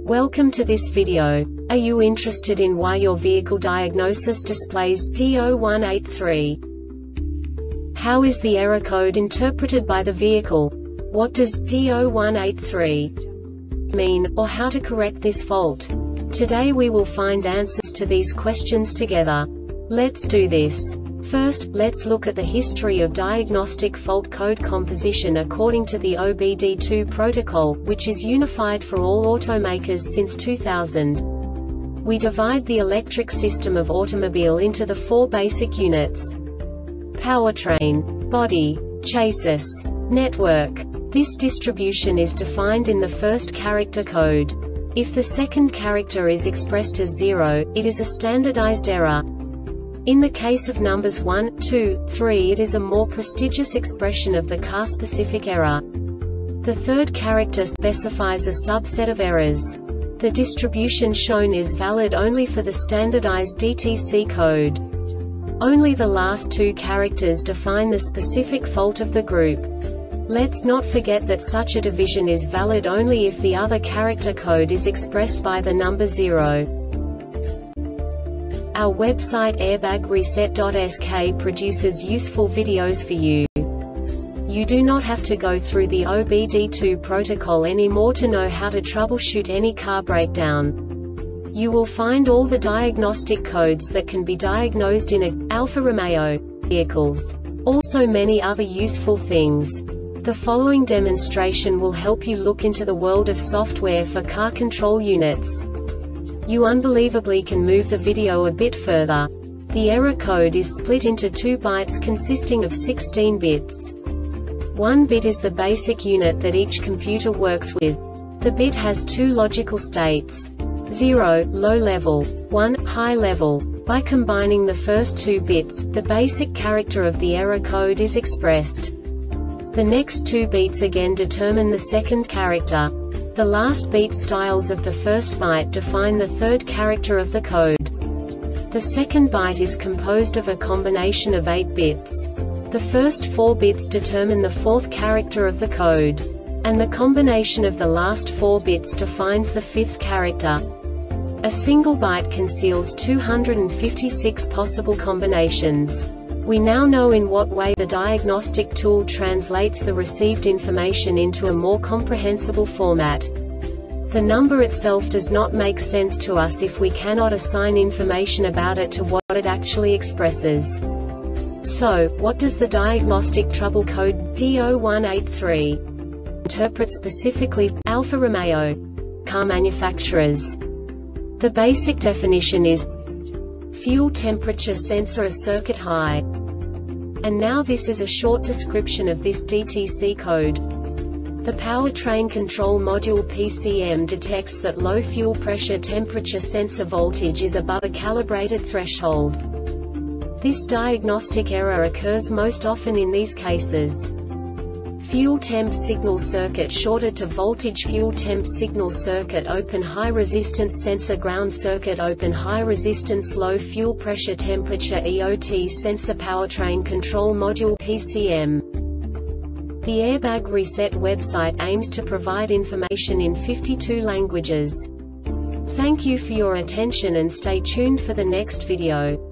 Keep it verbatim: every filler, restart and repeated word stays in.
Welcome to this video. Are you interested in why your vehicle diagnosis displays P zero one eight three? How is the error code interpreted by the vehicle? What does P zero one eight three mean, or how to correct this fault? Today we will find answers to these questions together. Let's do this. First, let's look at the history of diagnostic fault code composition according to the O B D two protocol, which is unified for all automakers since two thousand. We divide the electric system of automobile into the four basic units: powertrain, body, chassis, network. This distribution is defined in the first character code. If the second character is expressed as zero, it is a standardized error. In the case of numbers one, two, three, it is a more prestigious expression of the car-specific error. The third character specifies a subset of errors. The distribution shown is valid only for the standardized D T C code. Only the last two characters define the specific fault of the group. Let's not forget that such a division is valid only if the other character code is expressed by the number zero. Our website airbag reset dot S K produces useful videos for you. You do not have to go through the O B D two protocol anymore to know how to troubleshoot any car breakdown. You will find all the diagnostic codes that can be diagnosed in a Alfa Romeo vehicles. Also many other useful things. The following demonstration will help you look into the world of software for car control units. You unbelievably can move the video a bit further. The error code is split into two bytes consisting of sixteen bits. One bit is the basic unit that each computer works with. The bit has two logical states: zero, low level, one, high level. By combining the first two bits, the basic character of the error code is expressed. The next two beats again determine the second character. The last beat styles of the first byte define the third character of the code. The second byte is composed of a combination of eight bits. The first four bits determine the fourth character of the code. And the combination of the last four bits defines the fifth character. A single byte conceals two hundred fifty-six possible combinations. We now know in what way the diagnostic tool translates the received information into a more comprehensible format. The number itself does not make sense to us if we cannot assign information about it to what it actually expresses. So, what does the diagnostic trouble code P zero one eight three interpret specifically for Alfa Romeo car manufacturers? The basic definition is fuel temperature sensor a circuit high. And now this is a short description of this D T C code. The powertrain control module P C M detects that low fuel pressure temperature sensor voltage is above a calibrated threshold. This diagnostic error occurs most often in these cases: fuel temp signal circuit shorted to voltage, fuel temp signal circuit open, high resistance sensor ground circuit open, high resistance low fuel pressure temperature E O T sensor powertrain control module P C M. The Airbag Reset website aims to provide information in fifty-two languages. Thank you for your attention and stay tuned for the next video.